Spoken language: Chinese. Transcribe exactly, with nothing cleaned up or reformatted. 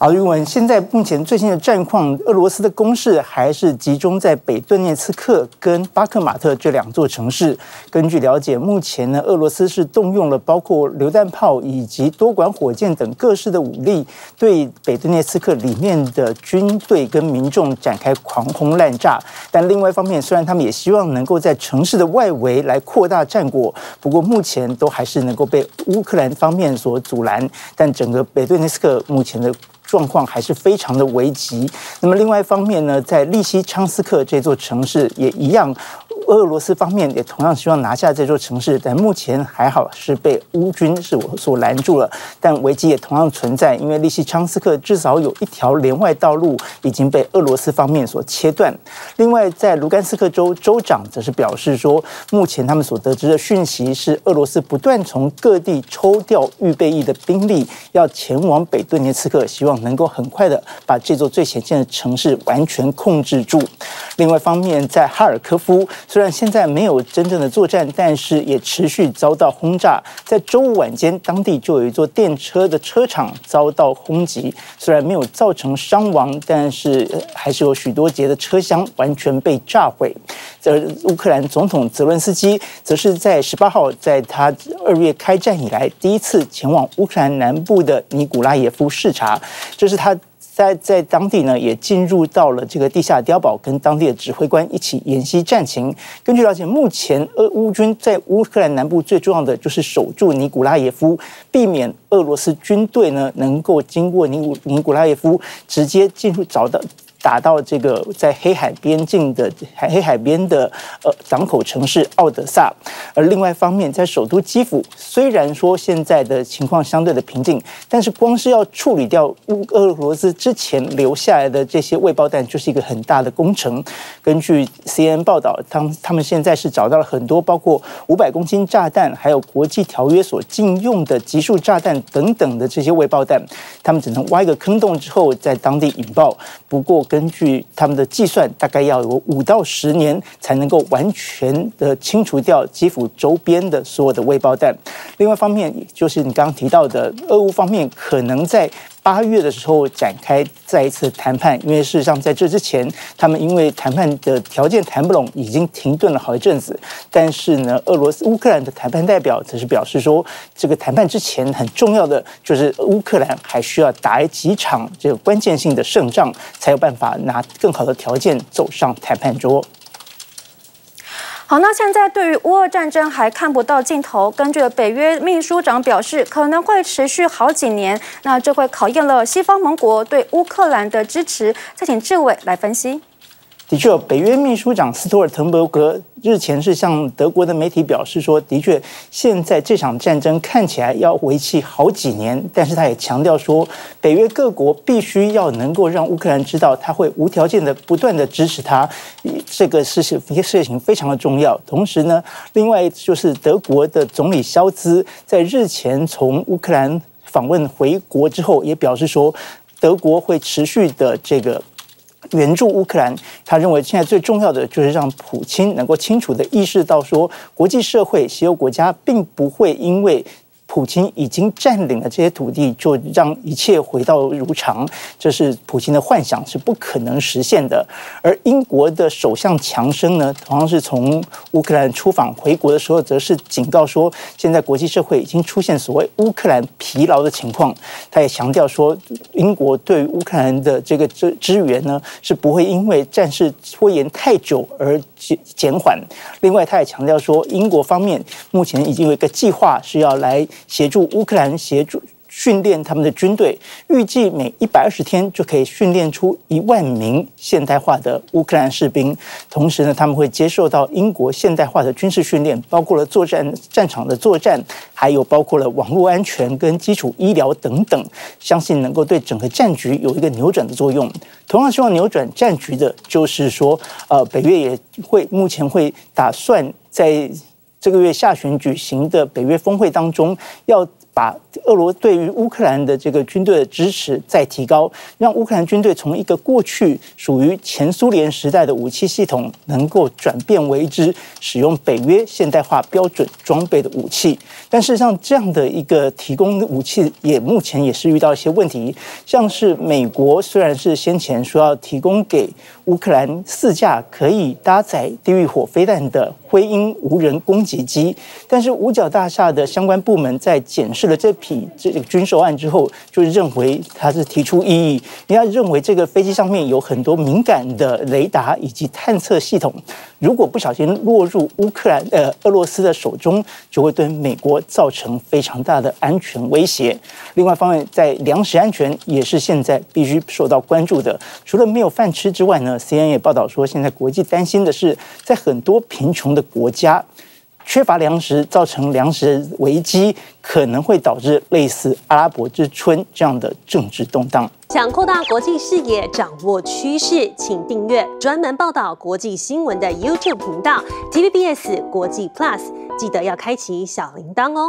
好，玉文，现在目前最新的战况，俄罗斯的攻势还是集中在北顿涅茨克跟巴克马特这两座城市。根据了解，目前呢，俄罗斯是动用了包括榴弹炮以及多管火箭等各式的武力，对北顿涅茨克里面的军队跟民众展开狂轰滥炸。但另外一方面，虽然他们也希望能够在城市的外围来扩大战果，不过目前都还是能够被乌克兰方面所阻拦。但整个北顿涅茨克目前的状况还是非常的危急。那么另外一方面呢，在利西昌斯克这座城市也一样，俄罗斯方面也同样希望拿下这座城市，但目前还好是被乌军是我所拦住了。但危机也同样存在，因为利西昌斯克至少有一条连外道路已经被俄罗斯方面所切断。另外，在卢甘斯克州州长则是表示说，目前他们所得知的讯息是，俄罗斯不断从各地抽调预备役的兵力，要前往北顿涅茨克，希望能够很快的把这座最前线的城市完全控制住。另外一方面，在哈尔科夫，虽然现在没有真正的作战，但是也持续遭到轰炸。在周五晚间，当地就有一座电车的车厂遭到轰击，虽然没有造成伤亡，但是还是有许多节的车厢完全被炸毁。而乌克兰总统泽伦斯基则是在十八号，在他二月开战以来第一次前往乌克兰南部的尼古拉耶夫视察，这是他在在当地呢，也进入到了这个地下碉堡，跟当地的指挥官一起研析战情。根据了解，目前俄乌军在乌克兰南部最重要的就是守住尼古拉耶夫，避免俄罗斯军队呢能够经过尼古尼古拉耶夫直接进入找到。打到这个在黑海边境的黑海边的呃港口城市奥德萨，而另外一方面，在首都基辅，虽然说现在的情况相对的平静，但是光是要处理掉乌俄罗斯之前留下来的这些未爆弹，就是一个很大的工程。根据 C N N 报道，他们他们现在是找到了很多包括五百公斤炸弹，还有国际条约所禁用的集束炸弹等等的这些未爆弹，他们只能挖一个坑洞之后在当地引爆。不过根据他们的计算，大概要有五到十年才能够完全的清除掉基辅周边的所有的未爆弹。另外一方面，就是你刚刚提到的，俄乌方面可能在八月的时候展开再一次谈判，因为事实上在这之前，他们因为谈判的条件谈不拢，已经停顿了好一阵子。但是呢，俄罗斯乌克兰的谈判代表则是表示说，这个谈判之前很重要的就是乌克兰还需要打几场这个关键性的胜仗，才有办法拿更好的条件走上谈判桌。 好，那现在对于乌俄战争还看不到尽头。根据北约秘书长表示，可能会持续好几年。那这会考验了西方盟国对乌克兰的支持。再请志伟来分析。 的确，北约秘书长斯托尔滕伯格日前是向德国的媒体表示说，的确，现在这场战争看起来要为期好几年，但是他也强调说，北约各国必须要能够让乌克兰知道，他会无条件的不断的支持他，这个事情事情非常的重要。同时呢，另外就是德国的总理肖兹在日前从乌克兰访问回国之后，也表示说，德国会持续的这个援助乌克兰。他认为现在最重要的就是让普京能够清楚地意识到说，国际社会、西欧国家并不会因为普京已经占领了这些土地，就让一切回到如常，这是普京的幻想，是不可能实现的。而英国的首相强生呢，同样是从乌克兰出访回国的时候，则是警告说，现在国际社会已经出现所谓乌克兰疲劳的情况。他也强调说，英国对乌克兰的这个支支援呢，是不会因为战事拖延太久而减缓。另外，他也强调说，英国方面目前已经有一个计划，是要来协助乌克兰协助训练他们的军队，预计每一百二十天就可以训练出一万名现代化的乌克兰士兵。同时呢，他们会接受到英国现代化的军事训练，包括了作战战场的作战，还有包括了网络安全跟基础医疗等等，相信能够对整个战局有一个扭转的作用。同样希望扭转战局的，就是说，呃，北约也会目前会打算在这个月下旬举行的北约峰会当中，要把俄罗对于乌克兰的这个军队的支持再提高，让乌克兰军队从一个过去属于前苏联时代的武器系统，能够转变为之使用北约现代化标准装备的武器。但事实上，这样的一个提供武器也目前也是遇到一些问题，像是美国虽然是先前说要提供给乌克兰四架可以搭载地狱火飞弹的灰鹰无人攻击机，但是五角大厦的相关部门在检视了这批这个军售案之后，就认为他是提出异议，因为他认为这个飞机上面有很多敏感的雷达以及探测系统，如果不小心落入乌克兰呃俄罗斯的手中，就会对美国造成非常大的安全威胁。另外一方面，在粮食安全也是现在必须受到关注的。除了没有饭吃之外呢 ，C N N 也报道说，现在国际担心的是，在很多贫穷的国家，缺乏粮食造成粮食危机，可能会导致类似阿拉伯之春这样的政治动荡。 想扩大国际视野，掌握趋势，请订阅专门报道国际新闻的 YouTube 频道 T V B S 国际 Plus， 记得要开启小铃铛哦。